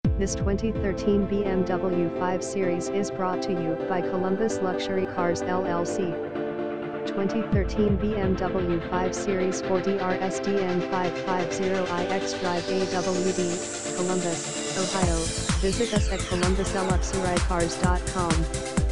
This 2013 BMW 5 Series is brought to you by Columbus Luxury Cars LLC. 2013 BMW 5 Series 4DR SDN 550i xDrive AWD, Columbus, Ohio. Visit us at columbusluxurycars.com.